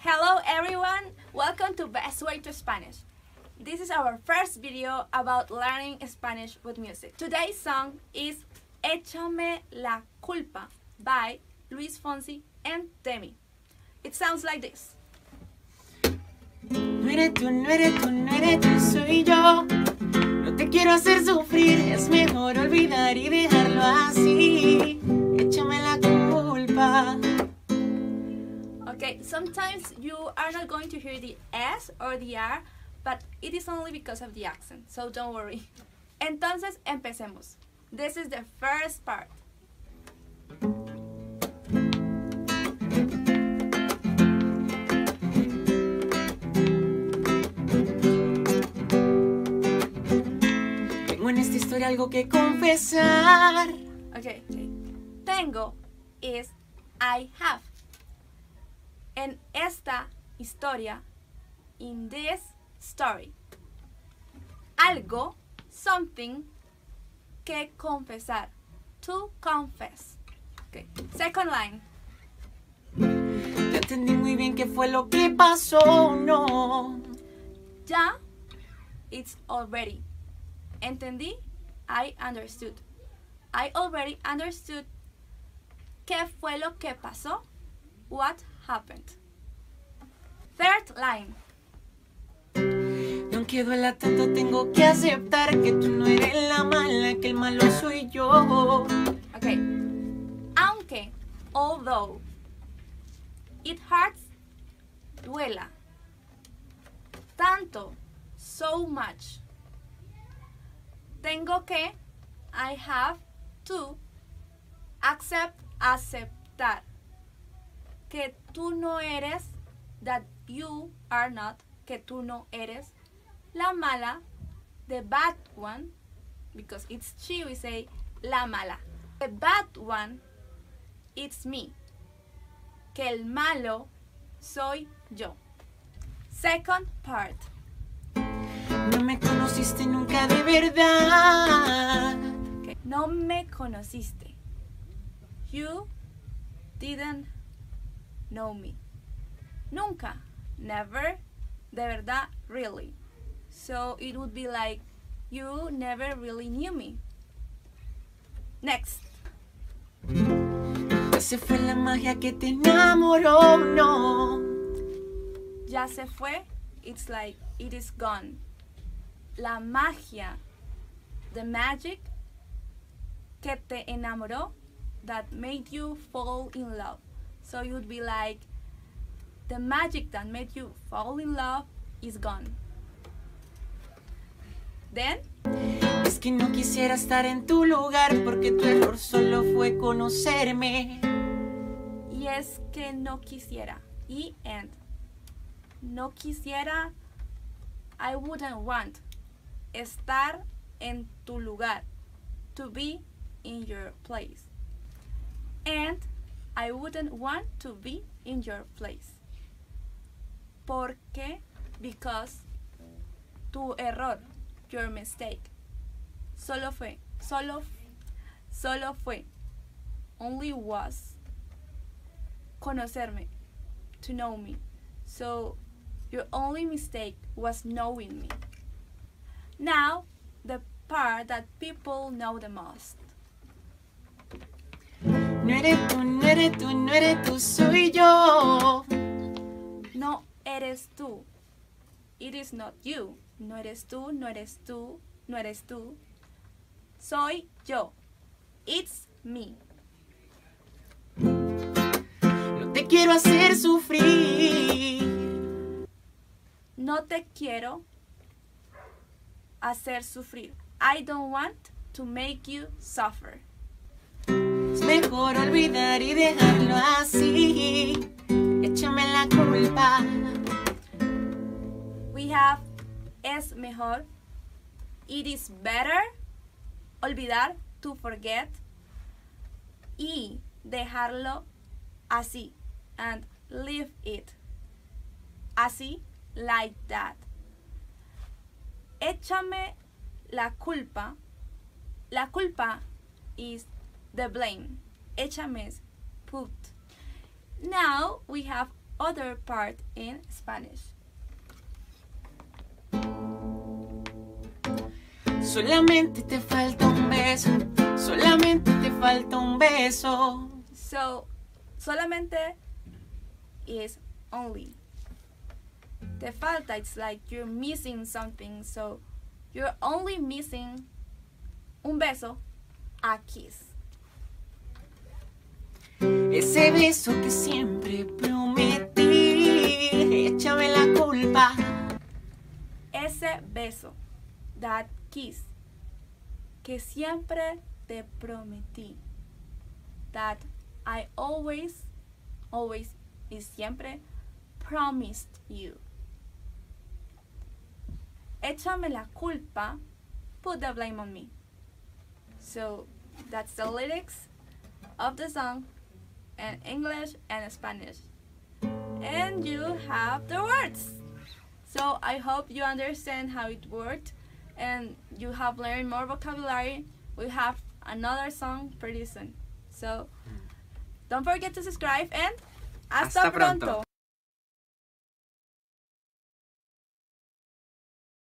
Hello everyone, welcome to Best Way to Spanish. This is our first video about learning Spanish with music. Today's song is Échame la culpa by Luis Fonsi and Demi. It sounds like this. No eres tú, no eres tú, no eres tú, soy yo. No te quiero hacer sufrir, es mejor olvidar y dejarlo así. Échame la culpa. Okay, sometimes you are not going to hear the S or the R, but it is only because of the accent, so don't worry. Entonces, empecemos. This is the first part. Tengo en esta historia algo que confesar. Okay. Tengo is I have. En esta historia, in this story, algo, something, que confesar, to confess. Okay. Second line. Ya entendí muy bien qué fue lo que pasó, no. Ya, it's already. Entendí, I understood. I already understood. ¿Qué fue lo que pasó? What happened? Third line. Y aunque duela tanto, tengo que aceptar que tú no eres la mala, que el malo soy yo. Okay. Aunque, although, it hurts, duela. Tanto, so much. Tengo que, I have to, accept, aceptar. Que tú no eres, that you are not, que tú no eres, la mala, the bad one, because it's she, we say la mala. The bad one, it's me. Que el malo soy yo. Second part. No me conociste nunca de verdad. Okay. No me conociste. You didn't know me. Nunca, never, de verdad, really. So it would be like, you never really knew me. Next. Ya se fue la magia que te enamoró, no. Ya se fue, it's like, it is gone. La magia, the magic, que te enamoró, that made you fall in love. So it would be like, the magic that made you fall in love is gone. Then, Es que no quisiera estar en tu lugar porque tu error solo fue conocerme. y es que no quisiera, y and, no quisiera, I wouldn't want, estar en tu lugar, to be in your place. And I wouldn't want to be in your place. ¿Por qué? Because tu error, your mistake, solo fue, only was, conocerme, to know me. So your only mistake was knowing me. Now, the part that people know the most. No eres tú, no eres tú, no eres tú, soy yo. No eres tú. It is not you. No eres tú, no eres tú, no eres tú. Soy yo. It's me. No te quiero hacer sufrir. No te quiero hacer sufrir. I don't want to make you suffer. Es mejor olvidar y dejarlo así. Échame la culpa. We have es mejor. It is better. Olvidar, to forget. Y dejarlo así. And leave it. Así, like that. Échame la culpa. La culpa is the blame. Échame is put. Now we have other part in Spanish. Solamente te falta un beso, solamente te falta un beso. So, solamente is only. Te falta, it's like you're missing something, so you're only missing un beso, a kiss. Ese beso que siempre prometí, échame la culpa. Ese beso, that kiss, que siempre te prometí, that I always y siempre promised you. Échame la culpa, put the blame on me. So that's the lyrics of the song in English and Spanish. And you have the words. So I hope you understand how it worked and you have learned more vocabulary. We have another song pretty soon. So don't forget to subscribe and hasta pronto.